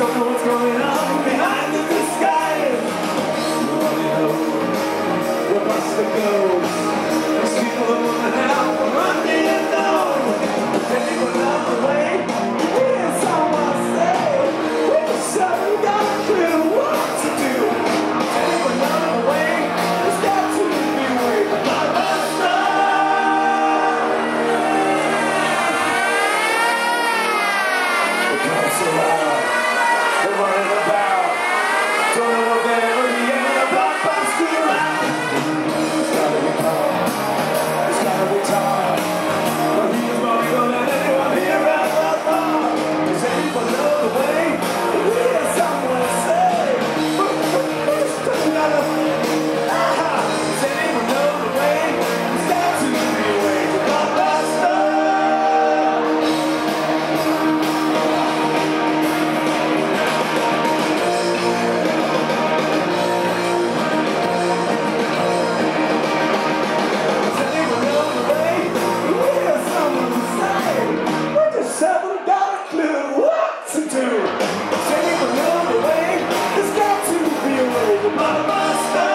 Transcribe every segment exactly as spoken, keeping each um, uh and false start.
Don't know what's going on behind the disguise. Nobody knows where Buster goes. These people that want to help are running alone. If anyone on the way, we hear someone say, we just haven't got a clue what to do. If anyone on the way, there's got to be a way to buy Buster. The cops are loud, they're running about. Don't know what they're ever the end of Buster around. It's gotta be calm, it's gotta be time. But he's not gonna let anyone here at the bar. Does anyone know the way? We hear someone say, who's coming out of ah, does anyone know the way? There's got to be a way to buy Buster. Haven't got a clue what to do. Does anyone know the way? There's got to be a way to buy Buster.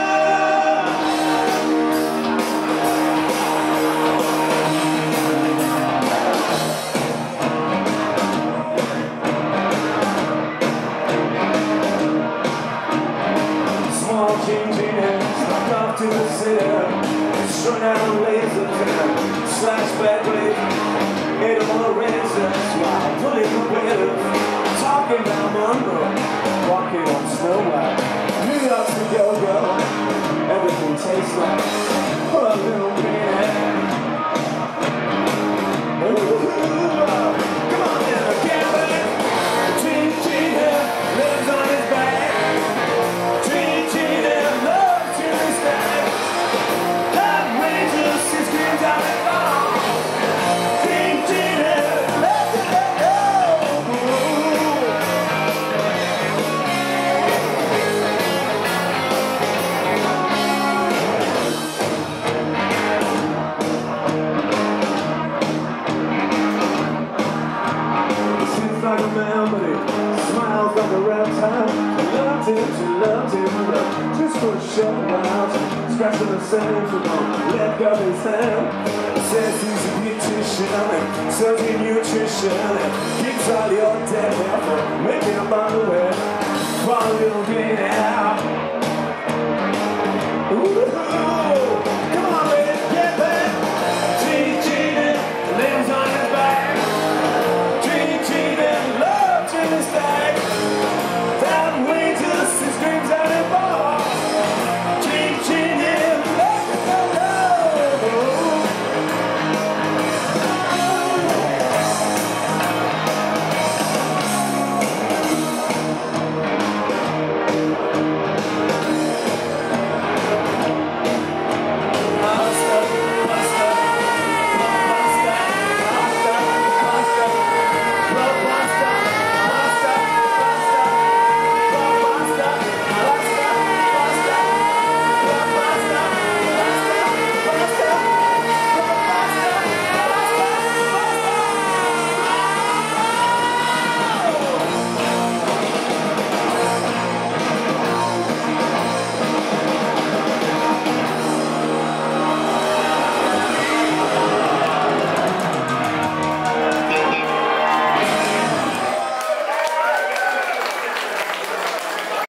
Small changing hands knocked off to the center. Strung out a laser pin, slash back blade. Made them all razors while pulling the wheel. Talking about Monroe, walking on Snow White. New York's the go-go, everything tastes like a little man. Come on now, Gambit. Chin chin hair, lives on his back. Chin chin hair, loves to his back. Outrageous, he screams out at all. Like a man, but he smiles like a reptile. She loved him, she loved him, but just for a short while. Scratching the sand, she won't let go of his hand. Says he's a beautician and sells you nutrition and keeps all your dead hair.